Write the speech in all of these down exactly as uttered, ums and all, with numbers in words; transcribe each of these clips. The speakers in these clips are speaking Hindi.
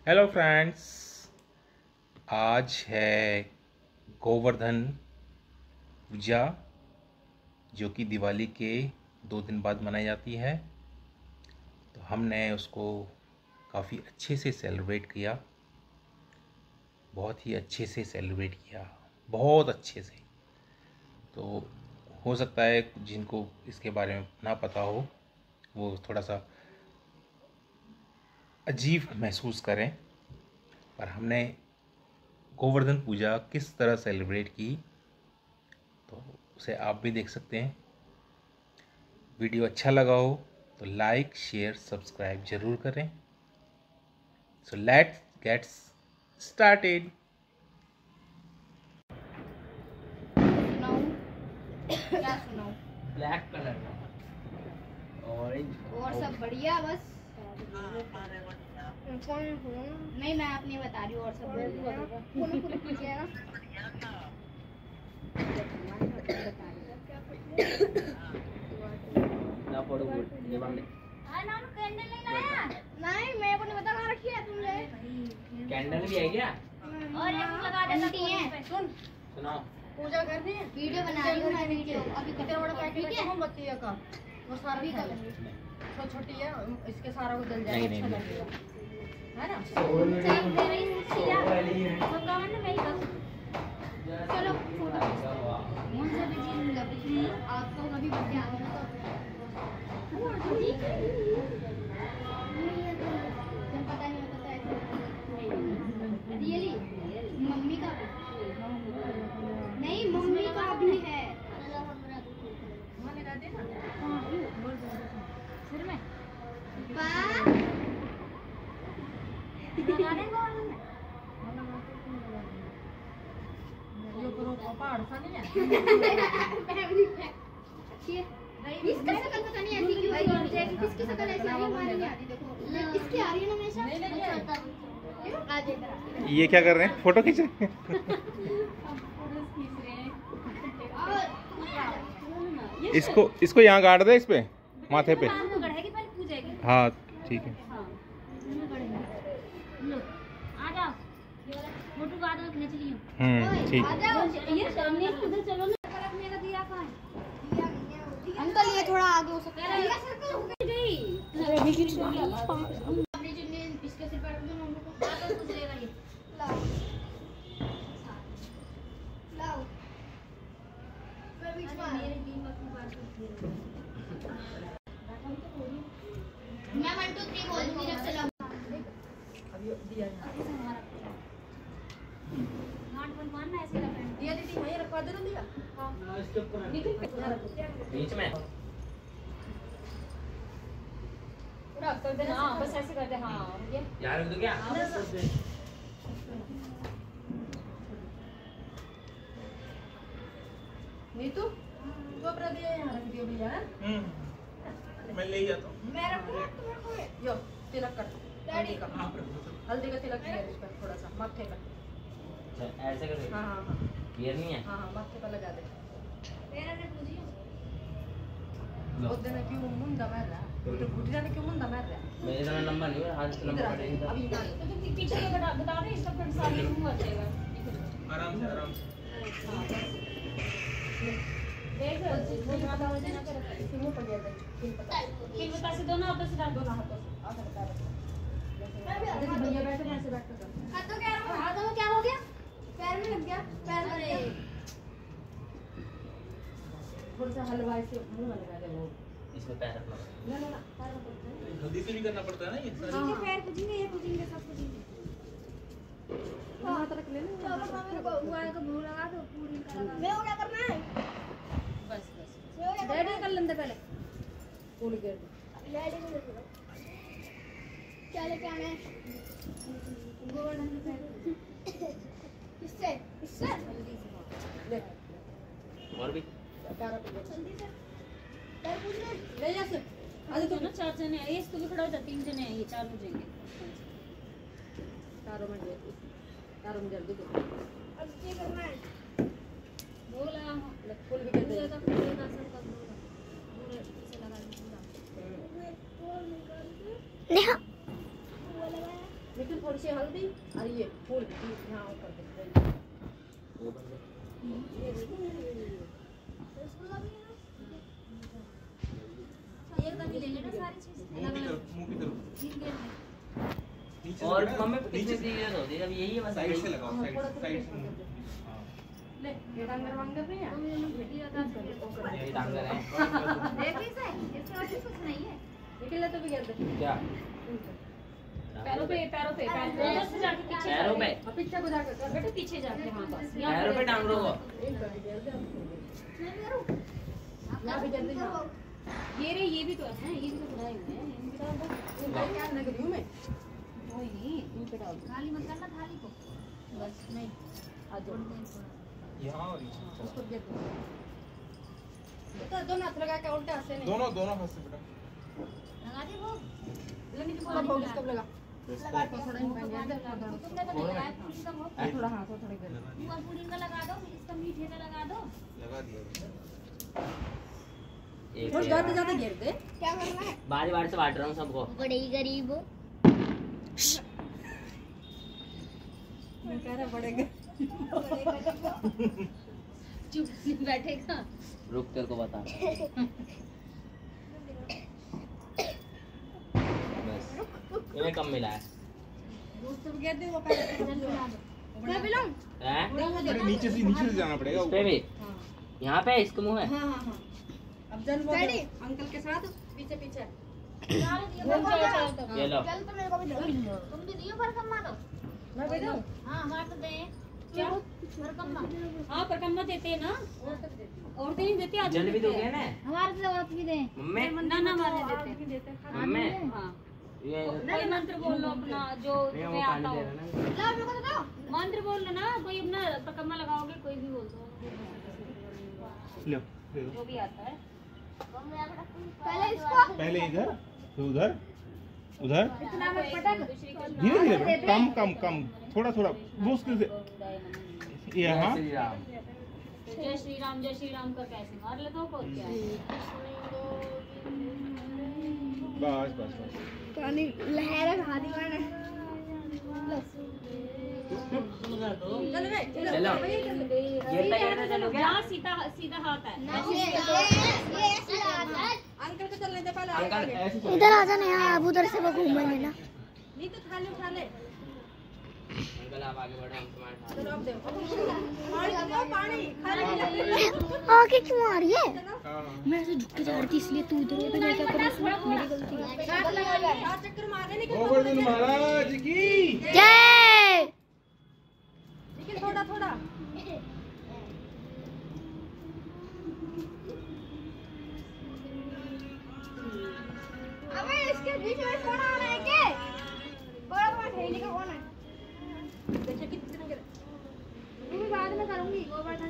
हेलो फ्रेंड्स, आज है गोवर्धन पूजा जो कि दिवाली के दो दिन बाद मनाई जाती है। तो हमने उसको काफ़ी अच्छे से सेलिब्रेट किया, बहुत ही अच्छे से सेलिब्रेट किया, बहुत अच्छे से। तो हो सकता है जिनको इसके बारे में ना पता हो वो थोड़ा सा अजीब महसूस करें, पर हमने गोवर्धन पूजा किस तरह सेलिब्रेट की तो उसे आप भी देख सकते हैं। वीडियो अच्छा लगा हो तो लाइक शेयर सब्सक्राइब जरूर करें। So let's get started. सुनाऊं? क्या सुनाऊं? ब्लैक कलर का ऑरेंज और सब बढ़िया बस। नहीं, मैं अपनी बता रही हूँ। और सब बढ़िया ना। ना फोटो गुड ये बंद कैंडल नहीं लाया? नहीं, मेरे को नहीं पता कहाँ रखी है तुमने। कैंडल भी है क्या? और एक लगा दे सकती है। सुन, सुनाओ। पूजा करनी है, वीडियो बना रही हूँ मैं। वीडियो अभी कितना बड़ा पैकेट ठीक है? है बच्ची का वो सारा अभी भी कर तो छोटी है, इसके सारा को जल नहीं, जाएगा। नहीं, अच्छा नहीं। लगेगा, है ना? चलो मुझसे भी चीज लगी। आपको कभी बर्थडे आ गया तो पता नहीं पता है रियली मम्मी का नहीं, मम्मी का भी है। सिर में ये करो पहाड़ सा नहीं है। इसका शकल पता नहीं ऐसी क्यों आई है। इसकी शकल ऐसी आ रही है, हमारी नहीं आती। देखो इसकी आ रही है ना हमेशा। नहीं नहीं नहीं आज इधर ये क्या कर रहे हैं? फोटो खींच रहे हैं? इसको इसको यहाँ गाड़ दे, इस पे माथे पे। हाँ ठीक है। हम्म ठीक है। अंकल ये थोड़ा आगे हो सकता है। इसके सिर पर रख दो, मम्मी को तो कुछ देगा ये। लाओ लाओ मैं बीच में मैं वन टू थ्री बोल दूंगी जब चला। अभी दिया दिया दीदी वहीं रखवा दे ना दिया। ना इसके ऊपर बीच में रख कर देना। हाँ बस ऐसे कर दे। हाँ ये यार रख दो क्या? नीतू तो अपना दिया यहाँ रख दियो भैया। हम्म मैं ले जाता हूँ। मैं रखूंगा तुम्हें कोई। यो तिलक कर डैडी का हल्दी का तिलक दिया इस पर थोड़ा सा माथे का। अच्छा ऐसे कर हाँ हाँ हाँ क्लियर नहीं है। हाँ हाँ माथे पर लगा दे। मेरा ने पूछी उस दिन क्यों मुंडा मार रहा है? तो घुटिया ने क्यों मुंडा मार रहा है? मेरे समय नंबर नहीं है, हाथ से इधर आ नंबर जा, पड़ेगा। अभी निकाल। तो तुम पीछे के बता बता दे। इसका फिर सामने मुंह आ जाएगा। आराम से आराम से। देख वो ज्यादा हो जाना कर फिर मुंह पड़ जाता है। फिर पता फिर बता से दोनों हाथों से डाल दो। दोनों हाथों से आधा बता दे। देखो भैया बैठे हैं, ऐसे बैठ कर कर। हाथों क्या हाथों में क्या हो गया? पैर में लग गया। पैर में लग गया। थोड़ा सा हलवा से मुंह में लगा दे वो। इसमें पैर रखना। ना ना ना पैर में पड़ता है। जल्दी से भी करना पड़ता है ना ये सारी। हाँ, पैर पूछेंगे, ये पूछेंगे, सब पूछेंगे। हाथ रख लेना। तो अगर मेरे को हुआ है तो मुंह लगा दो पूरी का लगा। मैं क्या करना है? बस बस डैडी कर लेंगे पहले। फूल गिर डैडी को लेके क्या लेके आना है? गोवर्धन के पैर। इससे इससे ले और भी पैर पे जल्दी से पैर पूछ ले। ले जा से। अरे तो ना चार जने हैं, ये इसको भी खड़ा हो जा। तीन जने हैं, ये चार हो जाएंगे। तारों में दे तारों में जल्दी दे। अब क्या करना है? बोला फूल भी कर दे। पूरे का पूरे का सब का पूरा पूरे इसे लगा दे पूरा। नेहा वो लगाया। लेकिन थोड़ी सी हल्दी और ये फूल यहाँ ऊपर देख वो बंद है। एकदम ही ले लेना सारी चीज मुंह की तरफ मुंह की तरफ नीचे से और बेटा, मम्मी नीचे कितनी से सीरियस होती है अब यही है बस साइड से यही। लगाओ साइड से साइड से हाँ ले ये डांगर वांगर नहीं है ये डांगर है देख ली सही इसके बाद कुछ नहीं है निकल ले तो भी गिर दे क्या पैरों पे पैरों पे पैरों से जाके पीछे पैरों पे अब पीछे को जाकर कर बेटे पीछे जाके हाँ बस पैरों पे टांगों को एक बार गिर दे मैं करूं यहाँ भी गिर दे हाँ ये रे ये भी तो है ये भी तो खुदाई हुए हैं इनके डाल दो मैं क्या लग रही हूँ मैं कोई नहीं इनके डाल दो खाली मत करना थाली को बस नहीं आ जाओ यहाँ और नीचे उसको गिर दे तो दोनों हाथ लगा के उल्टे हाथ से नहीं दोनों दोनों हाथ से बेटा लगा दे वो लेकिन थोड़ा बहुत इसको लगा लगा के थोड़ा ही बन जाए तुमने तो नहीं लगाया पूरी का वो थोड़ा हाँ थोड़ा गिर दे ऊपर पूरी का लगा दो फिर इसका मीठे का लगा दो लगा दिया एक थोड़ा ज्यादा ज्यादा गिर दे क्या करना है बारी बारी से बांट रहा हूँ सबको बड़े ही गरीब हो मैं कह रहा बढ़ेगा चुप नहीं बैठेगा रुक तेरे को बता बस इन्हें कम मिला है दूध सब गिर दे वो पहले मैं पिलाऊं हैं अरे नीचे से नीचे से जाना पड़ेगा इस पे भी यहाँ पे इसके मुंह में हाँ हाँ हाँ अब जल वो दो, अंकल के साथ पीछे पीछे ये लो चल तो मेरे को भी दो तुम भी दियो पर कम दो मैं भी दूं हां हमारे तो दे क्या पर कम हाँ पर कम मत देते हैं ना और तो नहीं देते आदमी जल भी दोगे ना हमारे तो औरत भी दे मम्मी ना ना मारने देते हैं भी देते हैं मम्मी हाँ ये कोई मंत्र बोल लो अपना जो ये वो तुम्हें पानी आता दे हो रहा ना ला मेरे को तो दो मंत्र बोल लो ना कोई अपना पकम्मा लगाओगे कोई भी बोल दो लो ले लो जो भी आता है पहले इसको पहले इधर फिर उधर उधर इतना मत पटक धीरे धीरे बेटा, कम कम कम थोड़ा थोड़ा मुश्किल से ये हाँ श्री राम जय श्री राम जय श्री राम का कैसे मार लेता हूँ और क्या है बस बस बस पानी लहर खा दी मैंने चल रे चलो गिरता गिरता चलो क्या जहाँ सीधा सीधा हाथ है ये ये ऐसे आता है अंकल को चलने दे पहले अंकल आगे। ऐसे इधर आ जाना यार अब उधर से वो घूमेंगे ना नहीं तो थाली उठा ले अंकल आप आगे बढ़ो हम तुम्हारे साथ चलो अब दे पानी दो पानी खाली आगे क्यों आ रही है हाँ मैं ऐसे झुक के जा रही थी इसलिए तू इधर तो मैं क्या करूँ इसमें मेरी गलती है। साथ लगा ले सात चक्कर मारे निकल गोवर्धन महाराज की जय निकल थोड़ा थोड़ा अबे इसके बीच में कौन आ रहा है के बड़ा बड़ा ठेली का कौन है देखिए कितने गिर मैं भी बाद में करूंगी गोवर्धन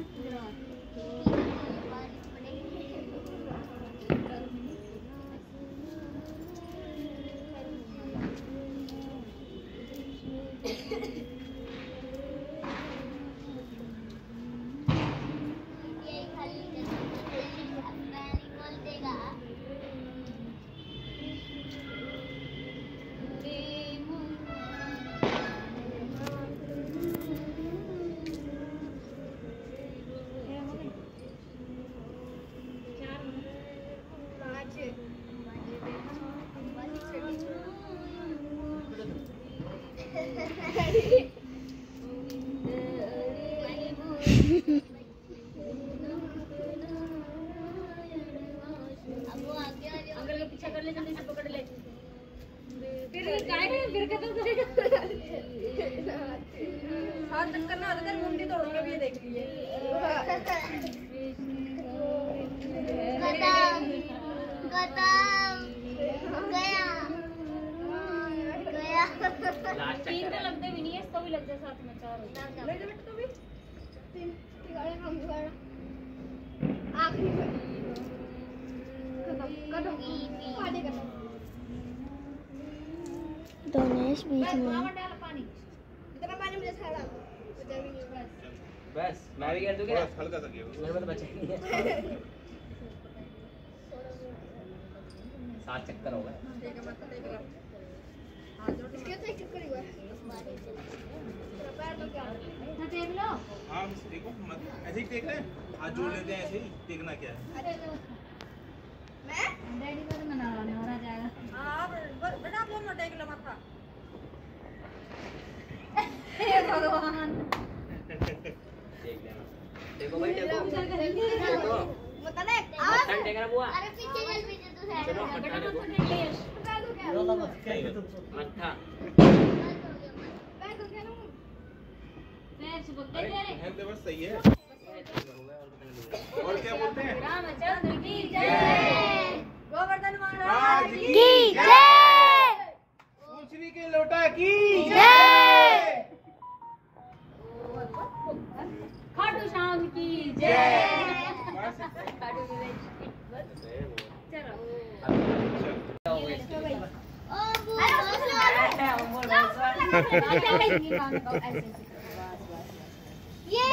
अंकल के पीछे कर ले जल्दी से पकड़ ले फिर काय रे फिर के तो सात चक्कर ना अगर मुंडी तोड़ूंगा भी ये देख लीजिए खत्म खत्म गया गया लास्ट तीन चक्कर तो है लगते भी नहीं है इसको भी लग जाए साथ में चार हो जाए ले जा बेटा तू भी तीन तिगाड़े हम तिगाड़ा आखिरी में खत्म खत्म आधे खत्म दोनेश बीच में पावर डाल पानी इतना पानी मुझे खा डाल मुझे भी नहीं बस बस मैं भी कर दूँ क्या थोड़ा हल्का सा किया मेरे में तो बचा ही है सात चक्कर हो गए ठीक है मत देख लो इसके तो एक चक्कर ही हुआ पैर तो क्या ना देख लो। हाँ देखो मत ऐसे ही टेक रहे हैं, हाथ जोड़ लेते हैं ऐसे ही, टेकना क्या है। अरे मैं डैडी को तो मना मारा जाएगा। हां बेटा आप लोग मत टेक लो माथा। हे भगवान देख लेना। देखो भाई देखो देखो मत ले मत्थन टेक रहा बुआ। अरे पीछे चल पीछे तू साइड चलो में मत्थन देखो मत्था। पैर तो क्या ना पैर से बोलते अरे तेरे हेल्थ लेवल सही है। और क्या बोलते हैं? रामचंद्र की जय गोवर्धन महाराज महाराज की की जय। पूछरी के लोटा की जय। खाटू श्याम की जय। खाटू विवेक चलो ओ ये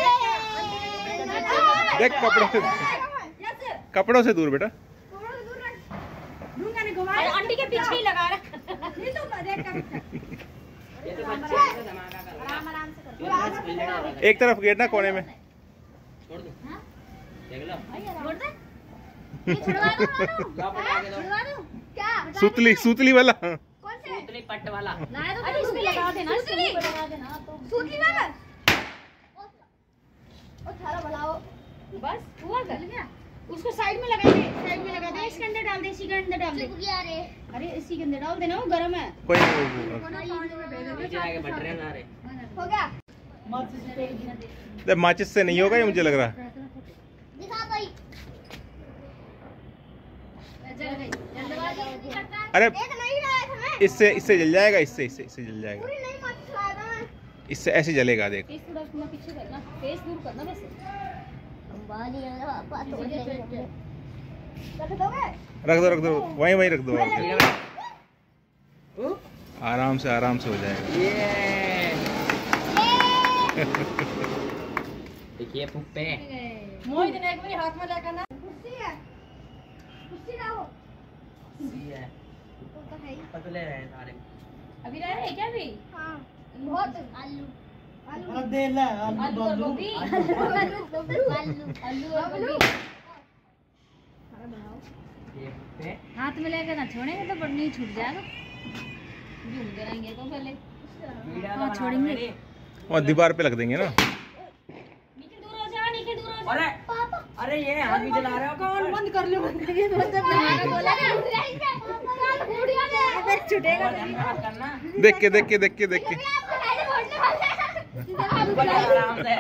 देख कपड़ों से कपड़ों से दूर बेटा। ढूंढा नहीं घुमा आंटी के पीछे ही लगा रहा नहीं तो देख कर ये तो बच्चे हैं धमाका कर रहा आराम आराम से है। ये बस बिल्डिंग लगा एक तरफ गिरना कोने में। छोड़ दो हां देख लो छोड़ दे ये छुड़वा दो लो पटा के दो छुड़वा दो क्या सुतली सुतली वाला। कौन से उतनी पट्ट वाला लाए दो इसमें लगा देना इसमें लगा देना तो सूती वाला ओ थारा बनाओ बस हुआ गल गया उसको साइड में लगा दे साइड में लगा दे इसके अंदर डाल दे इसी के अंदर डाल दे अरे अरे इसी के अंदर डाल देना वो गरम है कोई नहीं नीचे आके बट रहे ना रे हो गया जब माचिस से नहीं होगा ये मुझे लग रहा है। दिखा भाई जल गई जल्दबाजी नहीं करता अरे एक नहीं लाया था मैं इससे इससे जल जाएगा, इससे इससे इससे जल जाएगा, पूरी नहीं मत लाया था मैं इससे ऐसे जलेगा देख। फेस थोड़ा अपना पीछे करना फेस दूर करना बस अंबानी वाला बात हो गई रख दोगे रख दो रख दो वहीं वहीं रख दो। आराम से आराम से हो जाएगा। ये देखिए पुप्पे मोहित ने एक बार हाथ में लेकर ना कुर्सी है कुर्सी लाओ सी है तो तो है ही पतले रहे सारे अभी रह रहे क्या भी हां बहुत आलू आलू दे ला आलू और गोभी आलू आलू आलू और गोभी ये पुप्पे हाथ में लेकर ना छोड़ेंगे तो नहीं छूट जाएगा झूम कराएंगे तो पहले वीडियो हाँ, छोड़ेंगे। और दीवार पे लग देंगे ना। नीचे दूर हो जा नीचे दूर हो जा अरे अरे ये हाथ भी जला रहे हो कौन बंद कर लो बंद कर दो बोला ना छूटेगा मत करना देख के देख के देख के देख के आराम से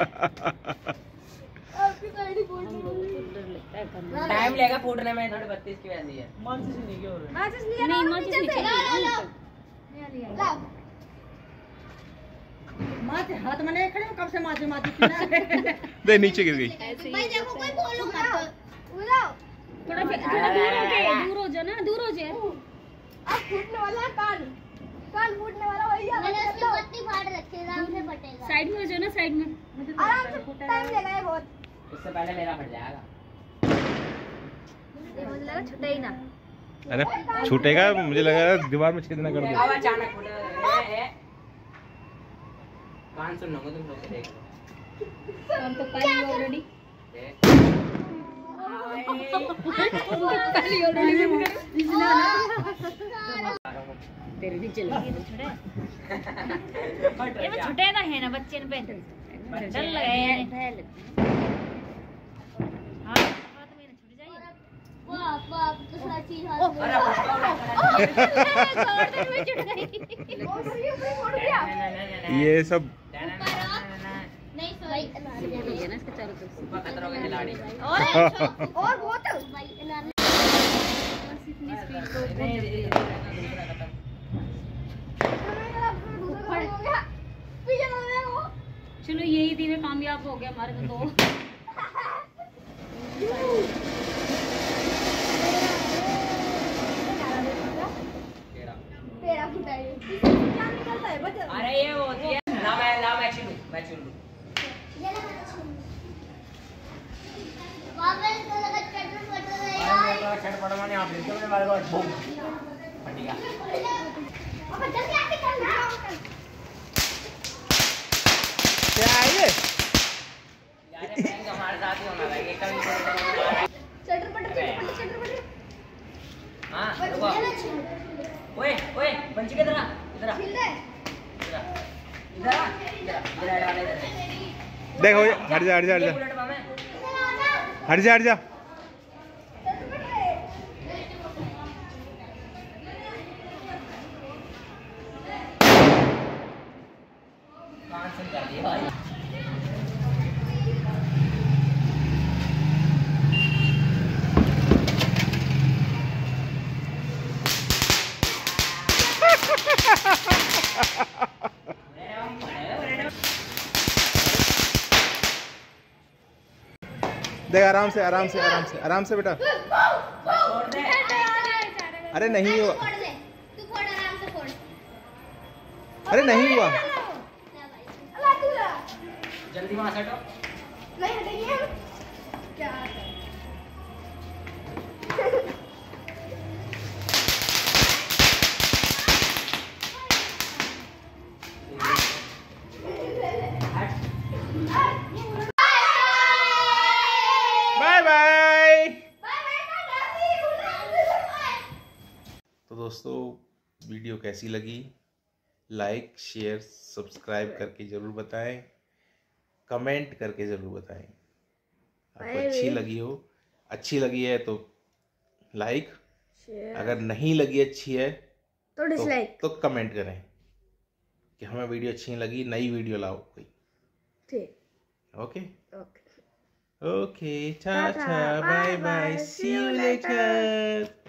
टाइम लेगा फूटने में थोड़ी बत्तीस की वैसी है माचिस नहीं क्या हो रहा है? माचिस लिया नहीं माचिस नीचे लिया माथ हाथ में नहीं खड़े कब से माथे माथे पीना देख नीचे गिर गई। भाई देखो कोई बोलो मत उड़ाओ थोड़ा थोड़ा दूर हो के दूर हो जा ना दूर हो जा अब फूटने वाला कान कान फूटने वाला भैया मैंने उसकी पत्ती फाड़ रखी है आराम से फटेगा साइड में हो जाओ ना साइड में आराम से टाइम लेगा ये बहुत इससे पहले मेरा फट जाएगा ये मुझे लगा छूटा ही ना अरे छूटेगा मुझे लगा दीवार में छेद ना कर दे। अब अचानक फूटेगा ए, ए। कान सुन लोगे तुम लोग देख लो हम तो पहले ऑलरेडी देख। पहले ऑलरेडी तेरे नीचे लगी तो छुटे ये में छुटेगा है ना बच्चे ने पे डर लगा है हां हाथ में ना छूट जाए वाह वाह तो साची हाथ में अरे फटका वाला छोड़ दे मैं छूट गई ओ ये फोड़ गया ये सब नहीं सॉरी ये ना इसका चारों तरफ ऊपर खतरों के खिलाड़ी और और बहुत भाई इतनी स्पीड को नहीं, नहीं, नहीं, दूसरा खत्म। चलो यही दिन कामयाब हो गया हमारे तो दो तेरा। तेरा फुटा है क्या निकलता है बच्चा अरे ये वो होती है ना मैं ना मैं चुनूं मैं चुन लूं वापस तो लगा चटनी पड़ रही अरे मैं तो छट पड़वाने आप लेते हो मेरे बारे में बूम फट गया अब जल्दी आके चल ना क्या है ये? यार ये बैंक हमारे साथ ही होना है, ये कभी चटर पटर चटर पटर चटर पटर हां रुको। ओए ओए पंची किधर आ? इधर आ, छिल दे इधर आ, इधर आ, इधर आ, इधर आ, इधर आ। देखो ये, हट जा हट जा हट ये जा बुलेट मामे हट जा हट जा। कहां से कर दिया भाई? देख आराम से आराम से आराम से आराम से बेटा। छोड़ दे। अरे नहीं हुआ, फोड़ दे तू फोड़ आराम से फोड़ अरे नहीं हुआ। अल्लाह तू ला जल्दी वहां से हटो। नहीं हटेंगे हम क्या बाय बाय। तो दोस्तों वीडियो कैसी लगी, लाइक शेयर सब्सक्राइब करके ज़रूर बताएं, कमेंट करके ज़रूर बताएं। आपको अच्छी लगी हो, अच्छी लगी है तो लाइक, अगर नहीं लगी अच्छी है तो डिसलाइक तो, तो कमेंट करें कि हमें वीडियो अच्छी नहीं लगी, नई वीडियो लाओ कोई। ठीक okay okay okay, tata bye bye, see you letter.